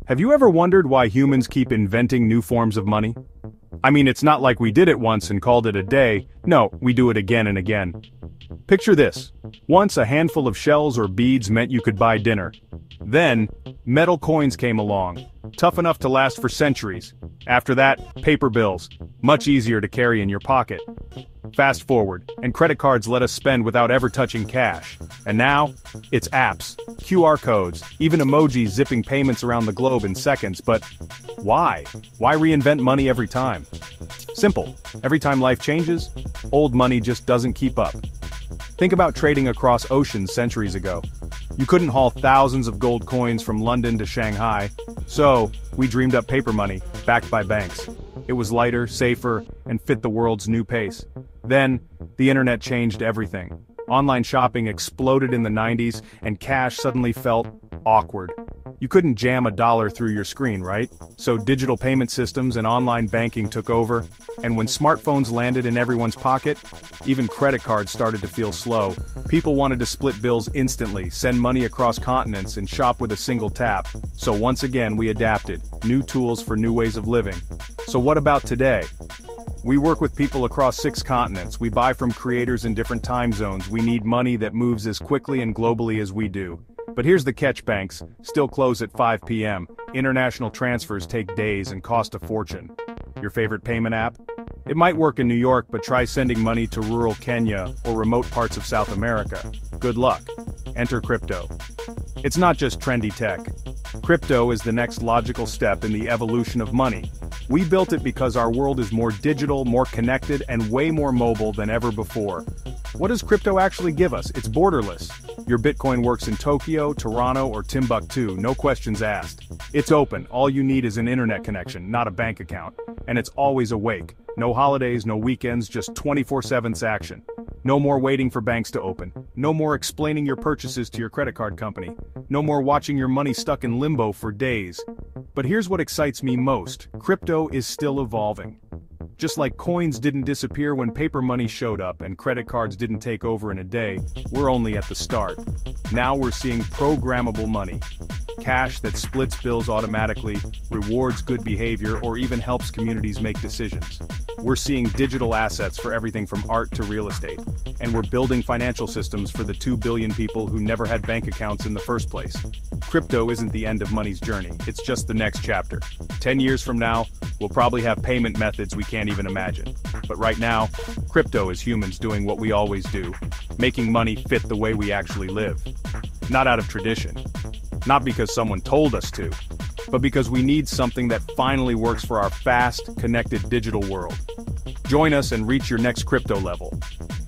Have you ever wondered why humans keep inventing new forms of money? I mean, it's not like we did it once and called it a day. No, we do it again and again. Picture this. Once a handful of shells or beads meant you could buy dinner. Then, metal coins came along, tough enough to last for centuries. After that, paper bills, much easier to carry in your pocket. Fast forward, and credit cards let us spend without ever touching cash. And now, it's apps, QR codes, even emojis zipping payments around the globe in seconds. But why? Why reinvent money every time? Simple. Every time life changes, old money just doesn't keep up. Think about trading across oceans centuries ago. You couldn't haul thousands of gold coins from London to Shanghai, so we dreamed up paper money, backed by banks. It was lighter, safer, and fit the world's new pace. Then, the internet changed everything. Online shopping exploded in the 90s, and cash suddenly felt awkward. You couldn't jam $1 through your screen, right? So digital payment systems and online banking took over, and when smartphones landed in everyone's pocket, even credit cards started to feel slow. People wanted to split bills instantly, send money across continents, and shop with a single tap. So once again we adapted, new tools for new ways of living. So what about today? We work with people across 6 continents, we buy from creators in different time zones, we need money that moves as quickly and globally as we do. But here's the catch: banks still close at 5 p.m. International transfers take days and cost a fortune. Your favorite payment app? It might work in New York, but try sending money to rural Kenya or remote parts of South America. Good luck. Enter crypto. It's not just trendy tech. Crypto is the next logical step in the evolution of money. We built it because our world is more digital, more connected, and way more mobile than ever before. What does crypto actually give us? It's borderless. Your Bitcoin works in Tokyo, Toronto, or Timbuktu, no questions asked. It's open, all you need is an internet connection, not a bank account. And it's always awake. No holidays, no weekends, just 24/7 action. No more waiting for banks to open. No more explaining your purchases to your credit card company. No more watching your money stuck in limbo for days. But here's what excites me most: crypto is still evolving. Just like coins didn't disappear when paper money showed up and credit cards didn't take over in a day, we're only at the start. Now we're seeing programmable money. Cash that splits bills automatically, rewards good behavior, or even helps communities make decisions. We're seeing digital assets for everything from art to real estate. And we're building financial systems for the 2 billion people who never had bank accounts in the first place. Crypto isn't the end of money's journey, it's just the next chapter. 10 years from now, we'll probably have payment methods we can't even imagine. But right now, crypto is humans doing what we always do, making money fit the way we actually live. Not out of tradition. Not because someone told us to, but because we need something that finally works for our fast, connected digital world. Join us and reach your next crypto level.